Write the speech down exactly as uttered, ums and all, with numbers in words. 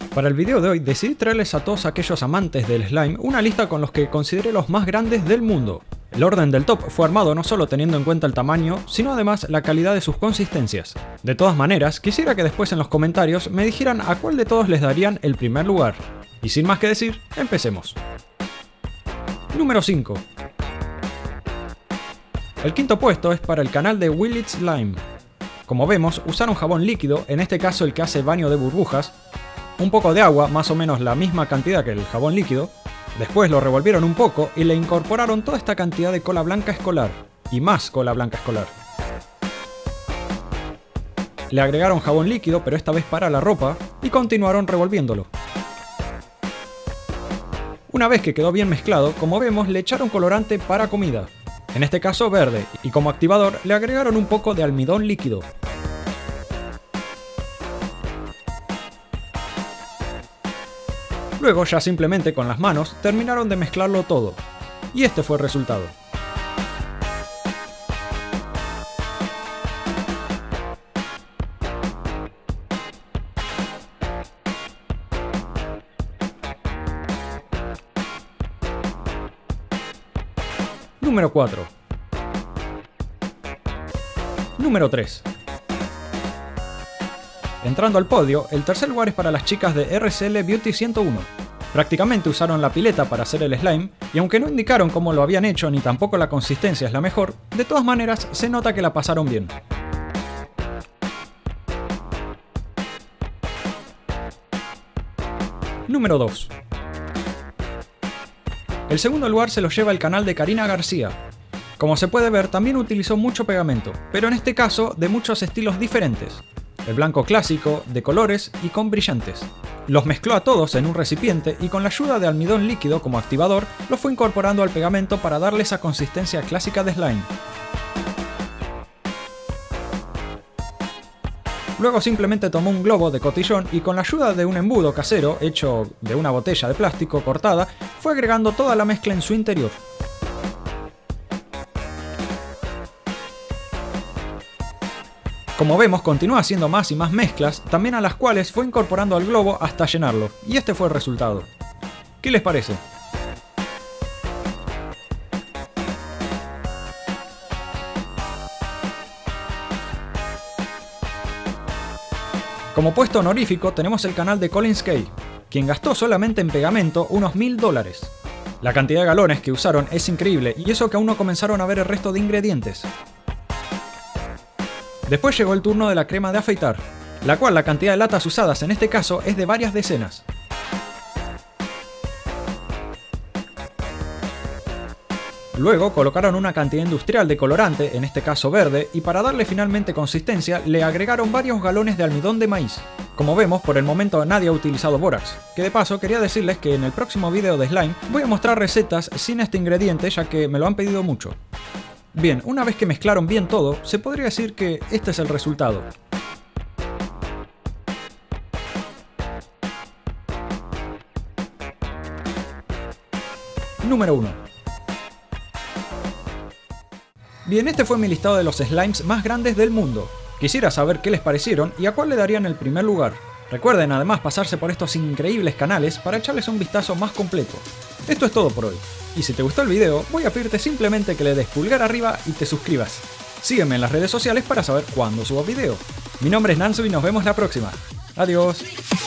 Para el video de hoy decidí traerles a todos aquellos amantes del slime una lista con los que consideré los más grandes del mundo. El orden del top fue armado no solo teniendo en cuenta el tamaño, sino además la calidad de sus consistencias. De todas maneras, quisiera que después en los comentarios me dijeran a cuál de todos les darían el primer lugar. Y sin más que decir, empecemos. Número cinco. El quinto puesto es para el canal de Will It Slime. Como vemos, usaron jabón líquido, en este caso el que hace baño de burbujas, un poco de agua, más o menos la misma cantidad que el jabón líquido, después lo revolvieron un poco y le incorporaron toda esta cantidad de cola blanca escolar, y más cola blanca escolar. Le agregaron jabón líquido, pero esta vez para la ropa, y continuaron revolviéndolo. Una vez que quedó bien mezclado, como vemos, le echaron colorante para comida, en este caso verde, y como activador le agregaron un poco de almidón líquido. Luego ya simplemente con las manos terminaron de mezclarlo todo, y este fue el resultado. Número cuatro. Número tres. Entrando al podio, el tercer lugar es para las chicas de R C L Beauty ciento uno. Prácticamente usaron la pileta para hacer el slime, y aunque no indicaron cómo lo habían hecho ni tampoco la consistencia es la mejor, de todas maneras se nota que la pasaron bien. Número dos. El segundo lugar se lo lleva el canal de Karina García. Como se puede ver, también utilizó mucho pegamento, pero en este caso de muchos estilos diferentes. El blanco clásico, de colores y con brillantes. Los mezcló a todos en un recipiente y con la ayuda de almidón líquido como activador, los fue incorporando al pegamento para darle esa consistencia clásica de slime. Luego simplemente tomó un globo de cotillón y con la ayuda de un embudo casero, hecho de una botella de plástico cortada, fue agregando toda la mezcla en su interior. Como vemos, continúa haciendo más y más mezclas, también a las cuales fue incorporando al globo hasta llenarlo, y este fue el resultado. ¿Qué les parece? Como puesto honorífico tenemos el canal de Colin Skay, quien gastó solamente en pegamento unos mil dólares. La cantidad de galones que usaron es increíble, y eso que aún no comenzaron a ver el resto de ingredientes. Después llegó el turno de la crema de afeitar, la cual la cantidad de latas usadas en este caso es de varias decenas. Luego colocaron una cantidad industrial de colorante, en este caso verde, y para darle finalmente consistencia le agregaron varios galones de almidón de maíz. Como vemos, por el momento nadie ha utilizado bórax, que de paso quería decirles que en el próximo video de slime voy a mostrar recetas sin este ingrediente ya que me lo han pedido mucho. Bien, una vez que mezclaron bien todo, se podría decir que este es el resultado. Número uno. Bien, este fue mi listado de los slimes más grandes del mundo. Quisiera saber qué les parecieron y a cuál le darían el primer lugar. Recuerden además pasarse por estos increíbles canales para echarles un vistazo más completo. Esto es todo por hoy. Y si te gustó el video, voy a pedirte simplemente que le des pulgar arriba y te suscribas. Sígueme en las redes sociales para saber cuándo subo video. Mi nombre es Nanzu y nos vemos la próxima. Adiós.